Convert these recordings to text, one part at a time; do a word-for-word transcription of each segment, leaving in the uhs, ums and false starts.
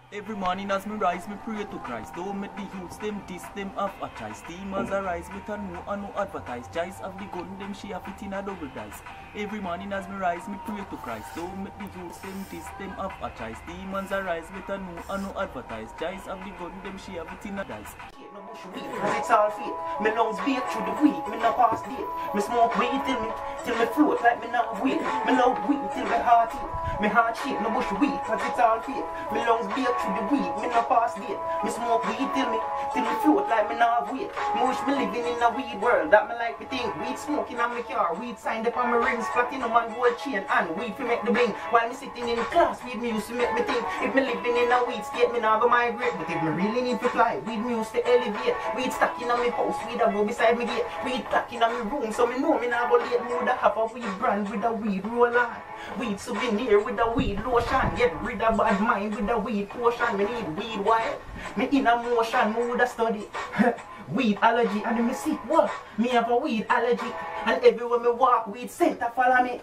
Every morning as me rise, me pray to Christ. Don't make the youths them diss them off a choice. Steamers arise with a no and no advertise. Choice of the gun them she have it in a double dice. Every morning as me rise, me pray to Christ. Don't make the youths them diss them off a choice. Demons arise with a no and no advertise. Choice of the gun them she have it in a dice. Cause it's all fake. Me lungs bake through the week, me no pass date. Me smoke weed till me, till me float like me now weed. Me love weed till me heart eat. Me heart shake, no bush weed, cause it's all fake. Me lungs bake through the week, me no pass date. Me smoke weed till me, till me float like me now weed. Me wish me living in a weed world, that me like me think. Weed smoking on me car, weed signed up on my rings, platinum and gold chain, and weed fi make the bling. While me sitting in class, weed me used to make me think. If me living in a weed state, me now go migrate. But if me really need to fly, weed me used to elevate. Weed stacking on me house, weed a go beside me gate. Weed stacking on me room, so me know me now go late. Me woulda have a weed brand with a weed roll on. Weed souvenir with a weed lotion. Get rid of bad mind with a weed potion. Me need weed wild, me in a motion. Me woulda study weed allergy, and me sick what? Me have a weed allergy, and everywhere me walk, weed scent a follow me.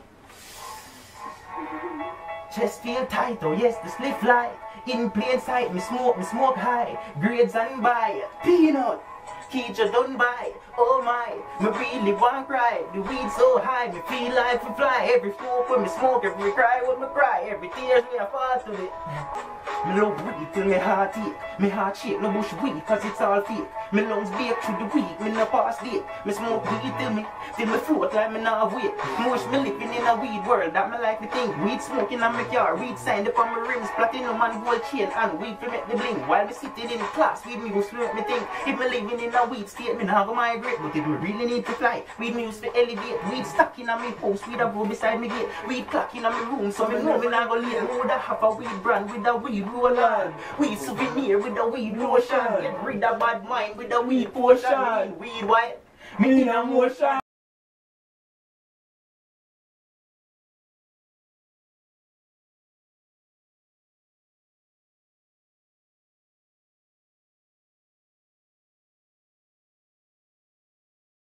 Chest feel tight, oh yes, the spliff light. In plain sight, me smoke, me smoke high. Grades and buy, peanut, keep you done by. Oh my, me really want cry. The weed so high, me feel like we fly. Every smoke when me smoke, every cry when me cry. Every tears me a fall to it. Me love weed till me heart ache. Me heart shake, no bush weed, cause it's all fake. Me lungs bake through the week, me no pass date. Me smoke weed till me, till me float like me now wait. Me wish me living in a weed world, that me like to think. Weed smoking on me car, weed signed up on my rims, platinum and gold chain, and weed to make the bling. While me sitting in class, weed me go smoke me think. If me living in a weed state, me now go migrate. But if me really need to fly, weed me used to elevate. Weed stacking on me house, weed a go beside me gate. Weed clocking on me room, so me know me now go late. Me woulda have a weed brand with a weed roll on. Weed souvenir with a weed lotion. Get rid of bad mind with a weed potion. Weed white, me in a motion.